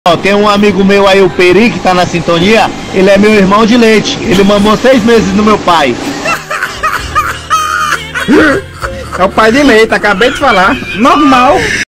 Ó, tem um amigo meu aí, o Peri, que tá na sintonia. Ele é meu irmão de leite. Ele mamou 6 meses no meu pai. É o pai de leite, acabei de falar. Normal.